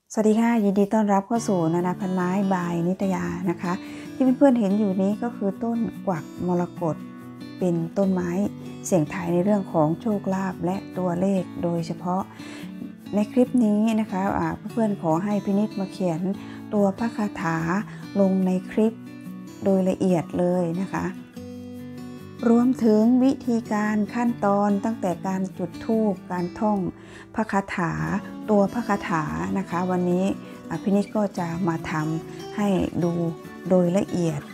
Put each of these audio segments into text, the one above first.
สวัสดีค่ะยินดีต้อนรับเข้าสู่นานาพันไม้บายนิตยานะคะที่เพื่อนๆเห็นอยู่นี้ก็คือต้นกวักมรกตเป็นต้นไม้เสี่ยงทายในเรื่องของโชคลาภและตัวเลขโดยเฉพาะในคลิปนี้นะคะเพื่อนๆขอให้พินิจมาเขียนตัวพระคาถาลงในคลิปโดยละเอียดเลยนะคะรวมถึงวิธีการขั้นตอนตั้งแต่การจุดธูปการท่องพระคาถาตัวพระคาถานะคะวันนี้พินิจก็จะมาทำให้ดูโดยละเอียด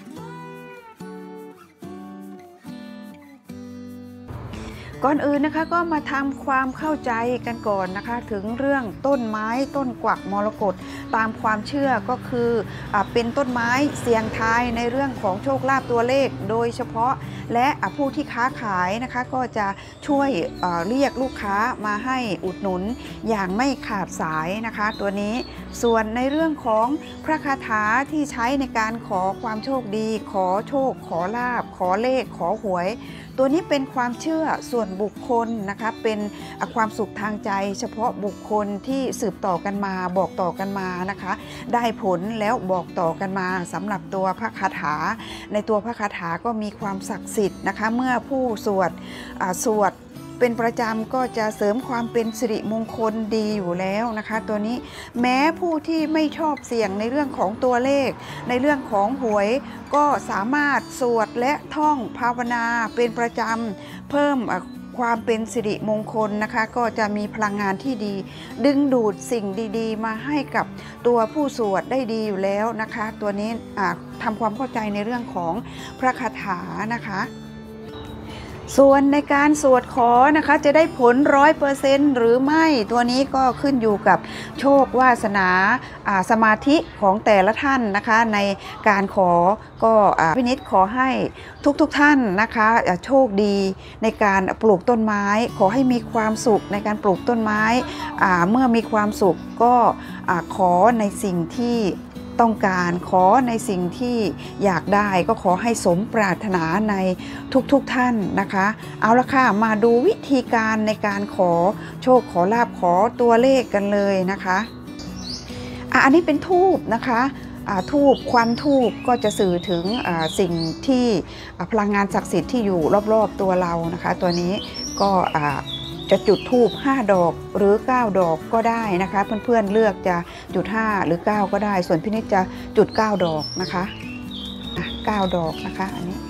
ก่อนอื่นนะคะก็มาทำความเข้าใจกันก่อนนะคะถึงเรื่องต้นไม้ต้นกวักมรกตตามความเชื่อก็คือเป็นต้นไม้เสี่ยงทายในเรื่องของโชคลาภตัวเลขโดยเฉพาะและผู้ที่ค้าขายนะคะก็จะช่วยเรียกลูกค้ามาให้อุดหนุนอย่างไม่ขาดสายนะคะตัวนี้ส่วนในเรื่องของพระคาถาที่ใช้ในการขอความโชคดีขอโชคขอลาภขอเลขขอหวยตัวนี้เป็นความเชื่อส่วนบุคคลนะคะเป็นความสุขทางใจเฉพาะบุคคลที่สืบต่อกันมาบอกต่อกันมานะคะได้ผลแล้วบอกต่อกันมาสำหรับตัวพระคาถาในตัวพระคาถาก็มีความศักดิ์สิทธิ์นะคะเมื่อผู้สวดเป็นประจำก็จะเสริมความเป็นสิริมงคลดีอยู่แล้วนะคะตัวนี้แม้ผู้ที่ไม่ชอบเสี่ยงในเรื่องของตัวเลขในเรื่องของหวยก็สามารถสวดและท่องภาวนาเป็นประจำเพิ่มความเป็นสิริมงคลนะคะก็จะมีพลังงานที่ดีดึงดูดสิ่งดีๆมาให้กับตัวผู้สวดได้ดีอยู่แล้วนะคะตัวนี้ทำความเข้าใจในเรื่องของพระคาถานะคะส่วนในการสวดขอนะคะจะได้ผล100%หรือไม่ตัวนี้ก็ขึ้นอยู่กับโชควาสนาสมาธิของแต่ละท่านนะคะในการขอก็พินิจขอให้ทุกท่านนะคะโชคดีในการปลูกต้นไม้ขอให้มีความสุขในการปลูกต้นไม้เมื่อมีความสุขก็ขอในสิ่งที่ต้องการขอในสิ่งที่อยากได้ก็ขอให้สมปรารถนาในทุกท่านนะคะเอาละค่ะมาดูวิธีการในการขอโชคขอลาภขอตัวเลขกันเลยนะคะอันนี้เป็นธูปนะคะธูปควันธูปก็จะสื่อถึงสิ่งที่พลังงานศักดิ์สิทธิ์ที่อยู่รอบๆตัวเรานะคะตัวนี้ก็จะจุดธูป5 ดอกหรือ9 ดอกก็ได้นะคะเพื่อนๆเลือกจะจุด5หรือ9ก็ได้ส่วนพี่นิดจะจุด9 ดอกนะคะ9 ดอกนะคะอันนี้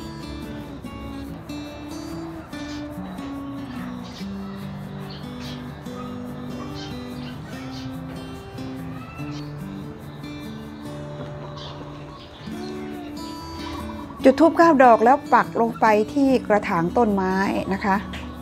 จุดธูป9 ดอกแล้วปักลงไปที่กระถางต้นไม้นะคะ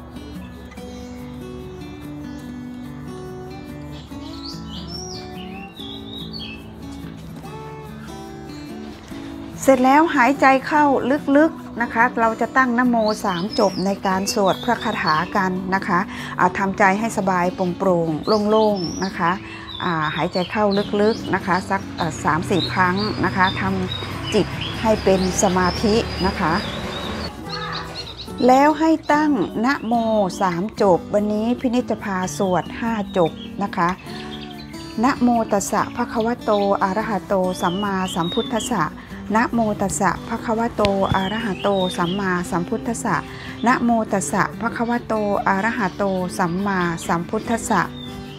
เสร็จแล้วหายใจเข้าลึกๆนะคะเราจะตั้งนะโม3 จบในการสวดพระคาถากันนะคะทำใจให้สบายโปร่งๆโล่งๆนะคะหายใจเข้าลึกๆนะคะสัก3-4 ครั้งนะคะทำจิตให้เป็นสมาธินะคะแล้วให้ตั้งนะโม3 จบวันนี้พินิจจะพาสวด5 จบนะคะนะโมตัสสะภะคะวะโตอะระหะโตสัมมาสัมพุทธัสสะนะโมตัสสะภะคะวะโตอะระหะโตสัมมาสัมพุทธัสสะนะโมตัสสะภะคะวะโตอะระหะโตสัมมาสัมพุทธัสสะ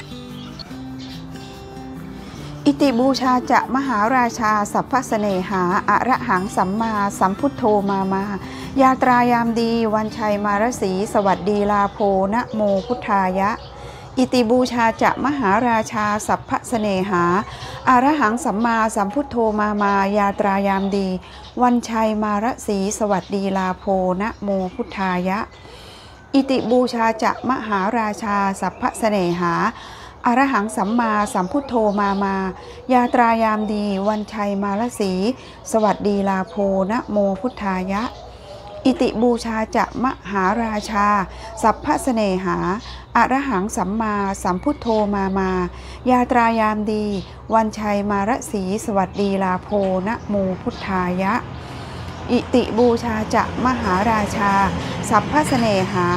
อิติบูชาจะมหาราชาสัพพเสน่หาอะระหังสัมมาสัมพุทโธมายาตรายามดีวันชัยมารสีสวัสดีลาโภนะโมพุทธายะอิติบูชาจะมหาราชาสัพพเสน่หาอะระหังสัมมาสัมพุทโธมายาตรายามดีวันชัยมารสีสวัสดีลาโภนะโมพุทธายะอิติบูชาจะมหาราชาสัพพเสน่หาอรหังสัมมาสัมพุทโธมายาตรายามดีวันชัยมารสีสวัสดีลาโภนะโมพุทธายะอิติบูชาจะมหาราชาสัพพเสน่หาอรหังสัมมาสัมพุทโธมายาตรายามดีวันชัยมารสีสวัสดีลาโภนะโมพุทธายะอิติบูชาจะมหาราชาสัพพเสน่หา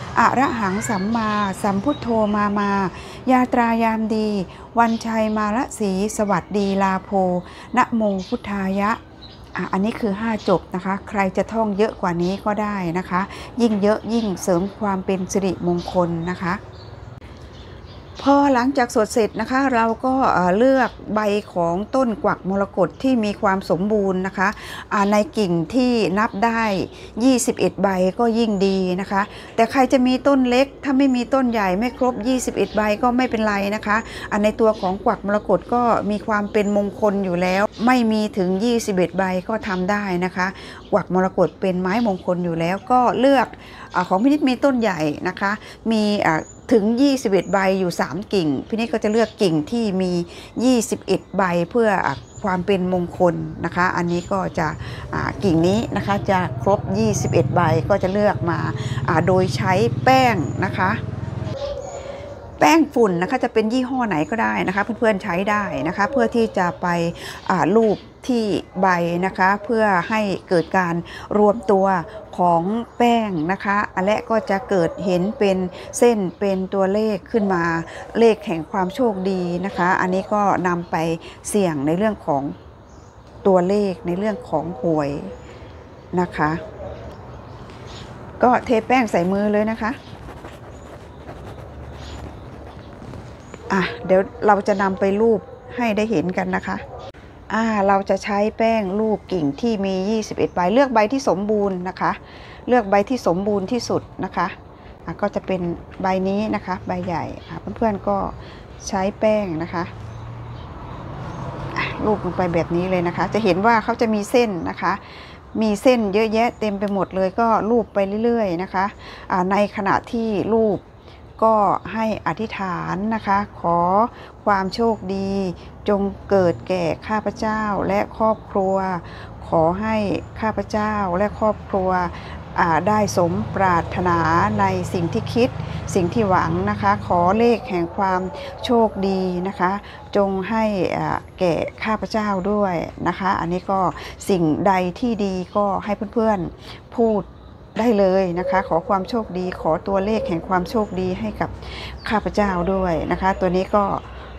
อะระหังสัมมาสัมพุทโธมายาตรายามดีวันชัยมาละสีสวัสดีลาโภนะโมพุทธายะอันนี้คือ5จบนะคะใครจะท่องเยอะกว่านี้ก็ได้นะคะยิ่งเยอะยิ่งเสริมความเป็นสิริมงคลนะคะพอหลังจากสวดเสร็จนะคะเราก็เลือกใบของต้นกวักมรกตที่มีความสมบูรณ์นะคะในกิ่งที่นับได้21ใบก็ยิ่งดีนะคะแต่ใครจะมีต้นเล็กถ้าไม่มีต้นใหญ่ไม่ครบ21ใบก็ไม่เป็นไรนะคะในตัวของกวักมรกตก็มีความเป็นมงคลอยู่แล้วไม่มีถึง21ใบก็ทำได้นะคะกวักมรกตเป็นไม้มงคลอยู่แล้วก็เลือกของพี่นิดมีต้นใหญ่นะคะมีถึง21ใบอยู่3กิ่งพี่นิดก็จะเลือกกิ่งที่มี21ใบเพื่อความเป็นมงคลนะคะอันนี้ก็จะกิ่งนี้นะคะจะครบ21ใบก็จะเลือกมาโดยใช้แป้งนะคะแป้งฝุ่นนะคะจะเป็นยี่ห้อไหนก็ได้นะคะเพื่อนๆใช้ได้นะคะเพื่อที่จะไปลูบที่ใบนะคะเพื่อให้เกิดการรวมตัวของแป้งนะคะและก็จะเกิดเห็นเป็นเส้นเป็นตัวเลขขึ้นมาเลขแห่งความโชคดีนะคะอันนี้ก็นำไปเสี่ยงในเรื่องของตัวเลขในเรื่องของหวยนะคะก็เทแป้งใส่มือเลยนะคะเดี๋ยวเราจะนำไปรูปให้ได้เห็นกันนะคะเราจะใช้แป้งรูปกิ่งที่มี21ใบเลือกใบที่สมบูรณ์นะคะเลือกใบที่สมบูรณ์ที่สุดนะคะก็จะเป็นใบนี้นะคะใบใหญ่เพื่อนๆก็ใช้แป้งนะคะรูปลงไปแบบนี้เลยนะคะจะเห็นว่าเขาจะมีเส้นนะคะมีเส้นเยอะแยะเต็มไปหมดเลยก็รูปไปเรื่อยๆนะคะในขณะที่รูปก็ให้อธิษฐานนะคะขอความโชคดีจงเกิดแก่ข้าพเจ้าและครอบครัวขอให้ข้าพเจ้าและครอบครัวได้สมปรารถนาในสิ่งที่คิดสิ่งที่หวังนะคะขอเลขแห่งความโชคดีนะคะจงให้แก่ข้าพเจ้าด้วยนะคะอันนี้ก็สิ่งใดที่ดีก็ให้เพื่อนๆพูดได้เลยนะคะขอความโชคดีขอตัวเลขแห่งความโชคดีให้กับข้าพเจ้าด้วยนะคะตัวนี้ก็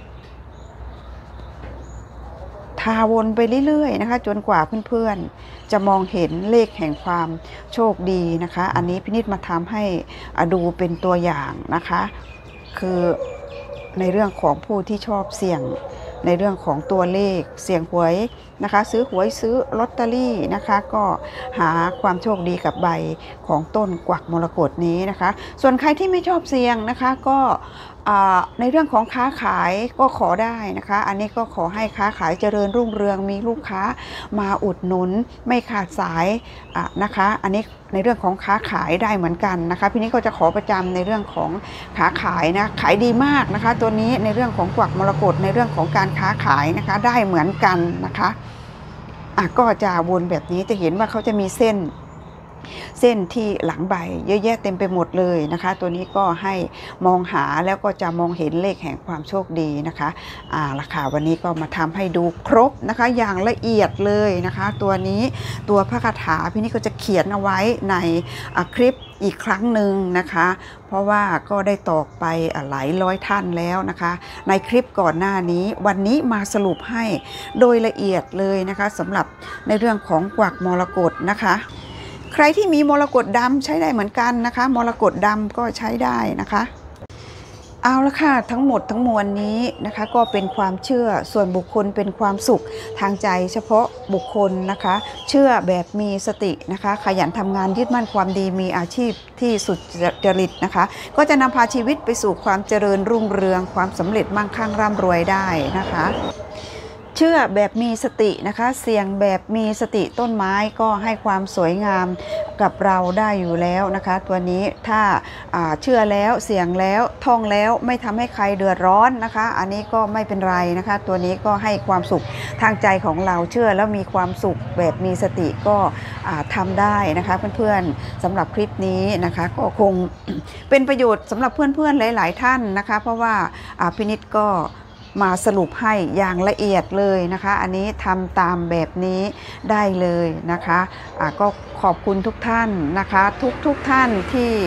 ทาวนไปเรื่อยๆนะคะจนกว่าเพื่อนๆจะมองเห็นเลขแห่งความโชคดีนะคะอันนี้พี่นิดมาทำให้ดูเป็นตัวอย่างนะคะคือในเรื่องของผู้ที่ชอบเสี่ยงในเรื่องของตัวเลขเสี่ยงหวยนะคะซื้อหวยซื้อลอตเตอรี่นะคะก็หาความโชคดีกับใบของต้นกวักมรกตนี้นะคะส่วนใครที่ไม่ชอบเสี่ยงนะคะก็ในเรื่องของค้าขายก็ขอได้นะคะอันนี้ก็ขอให้ค้าขายเจริญรุ่งเรืองมีลูกค้ามาอุดหนุนไม่ขาดสายนะคะอันนี้ในเรื่องของค้าขายได้เหมือนกันนะคะพี่นี้ก็จะขอประจำในเรื่องของค้าขายนะขายดีมากนะคะตัวนี้ในเรื่องของกวักมรกตในเรื่องของการค้าขายนะคะได้เหมือนกันนะคะก็จะวนแบบนี้จะเห็นว่าเขาจะมีเส้นที่หลังใบเยอะแยะเต็มไปหมดเลยนะคะตัวนี้ก็ให้มองหาแล้วก็จะมองเห็นเลขแห่งความโชคดีนะคะราคาวันนี้ก็มาทำให้ดูครบนะคะอย่างละเอียดเลยนะคะตัวนี้ตัวพระคาถาพี่นี่ก็จะเขียนเอาไว้ในคลิปอีกครั้งหนึ่งนะคะเพราะว่าก็ได้ตอกไปหลายร้อยท่านแล้วนะคะในคลิปก่อนหน้านี้วันนี้มาสรุปให้โดยละเอียดเลยนะคะสำหรับในเรื่องของกวักมรกตนะคะใครที่มีมรกตดำใช้ได้เหมือนกันนะคะมรกตดำก็ใช้ได้นะคะเอาละค่ะทั้งหมดทั้งมวลนี้นะคะก็เป็นความเชื่อส่วนบุคคลเป็นความสุขทางใจเฉพาะบุคคลนะคะเชื่อแบบมีสตินะคะขยันทำงานยึดมั่นความดีมีอาชีพที่สุจริตนะคะก็จะนำพาชีวิตไปสู่ความเจริญรุ่งเรืองความสำเร็จมั่งคั่งร่ำรวยได้นะคะเชื่อแบบมีสตินะคะเสี่ยงแบบมีสติต้นไม้ก็ให้ความสวยงามกับเราได้อยู่แล้วนะคะตัวนี้ถ้าเชื่อแล้วเสี่ยงแล้วท่องแล้วไม่ทำให้ใครเดือดร้อนนะคะอันนี้ก็ไม่เป็นไรนะคะตัวนี้ก็ให้ความสุขทางใจของเราเชื่อแล้วมีความสุขแบบมีสติก็ทำได้นะคะเพื่อนๆสำหรับคลิปนี้นะคะก็คงเป็นประโยชน์สำหรับเพื่อนๆหลายๆท่านนะคะเพราะว่าพินิจก็มาสรุปให้อย่างละเอียดเลยนะคะอันนี้ทำตามแบบนี้ได้เลยนะคะก็ขอบคุณทุกท่านนะคะทุกท่านที่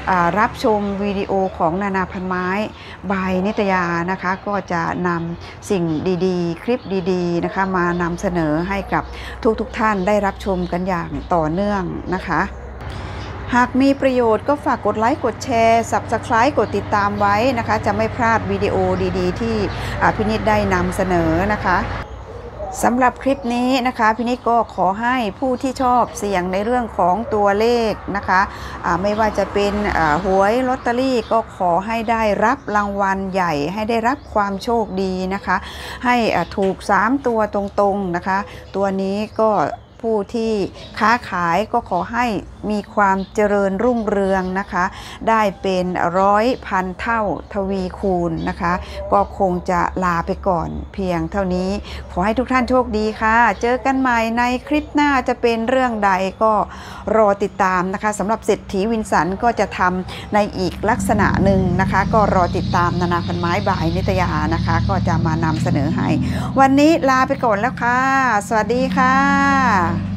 รับชมวิดีโอของนานาพันไม้บายนิตยานะคะก็จะนำสิ่งดีๆคลิปดีๆนะคะมานำเสนอให้กับทุกท่านได้รับชมกันอย่างต่อเนื่องนะคะหากมีประโยชน์ก็ฝากกดไลค์กดแชร์ Subscribe กดติดตามไว้นะคะจะไม่พลาดวิดีโอดีๆที่พี่นิดได้นำเสนอนะคะสำหรับคลิปนี้นะคะพี่นิดก็ขอให้ผู้ที่ชอบเสี่ยงในเรื่องของตัวเลขนะคะไม่ว่าจะเป็นหวยลอตเตอรี่ก็ขอให้ได้รับรางวัลใหญ่ให้ได้รับความโชคดีนะคะให้ถูก3ตัวตรงๆนะคะตัวนี้ก็ผู้ที่ค้าขายก็ขอให้มีความเจริญรุ่งเรืองนะคะได้เป็น100,000 เท่าทวีคูณนะคะก็คงจะลาไปก่อนเพียงเท่านี้ขอให้ทุกท่านโชคดีค่ะเจอกันใหม่ในคลิปหน้าจะเป็นเรื่องใดก็รอติดตามนะคะสำหรับเศรษฐีวินสันก็จะทำในอีกลักษณะหนึ่งนะคะก็รอติดตามนานาพันไม้บายนิตยานะคะก็จะมานำเสนอให้วันนี้ลาไปก่อนแล้วค่ะสวัสดีค่ะ